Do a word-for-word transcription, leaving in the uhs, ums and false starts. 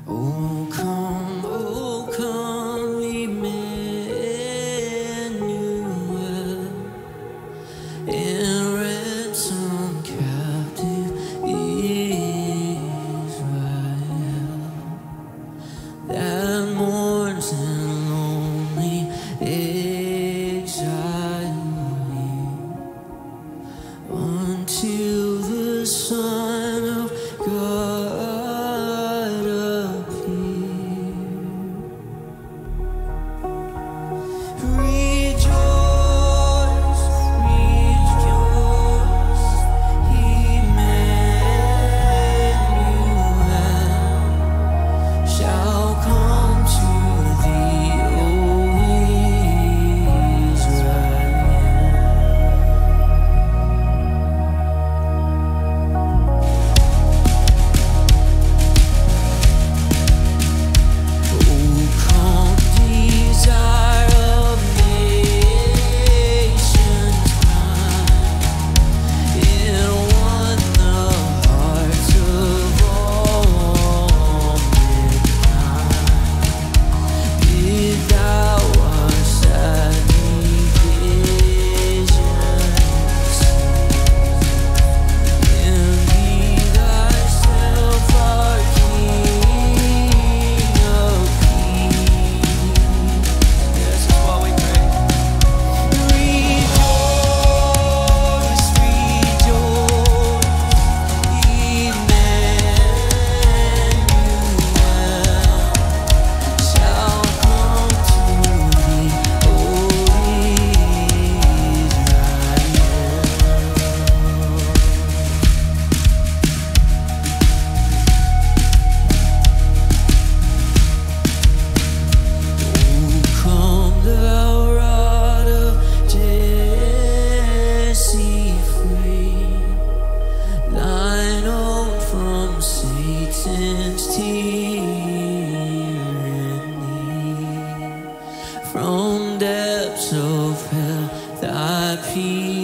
Oh, come, oh, come, Emmanuel, and ransom captive Israel that mourns in lonely exile until the Son of God appear. Rejoice, rejoice, Emmanuel shall come to thee, O Israel. Oh, come, desire of nations kind, and won the hearts of all mankind. Did thou our sadly visions and be thyself our King of peace? This is what we pray. Rejoice, rejoice, Emmanuel shall come to thee, O Israel. O come, thou rod of Jesse, free thine own from Satan's tyranny. From depths of hell thy peace